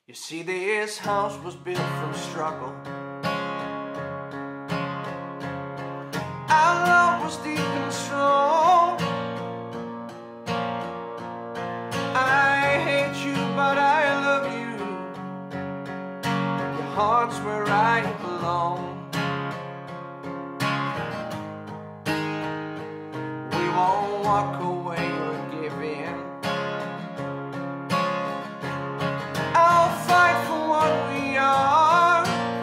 You see, this house was built from struggle. Our love was deep and strong. I hate you, but I love you. Your heart's where I belong. We won't walk away or give in. I'll fight for what we are.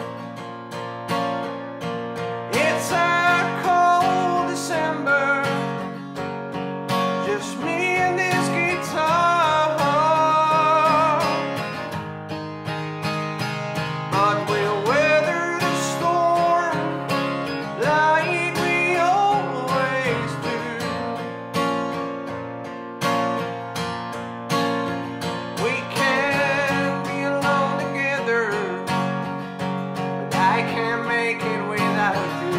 It's a cold December, just me and this guitar. But we'll weather the storm like we always do. We can be alone together, but I can't make it without you.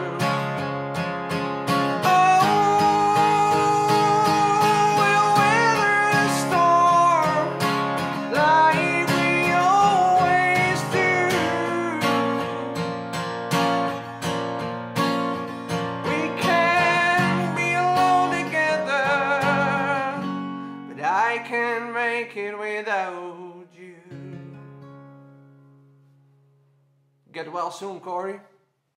I can't make it without you. Get well soon, Corey.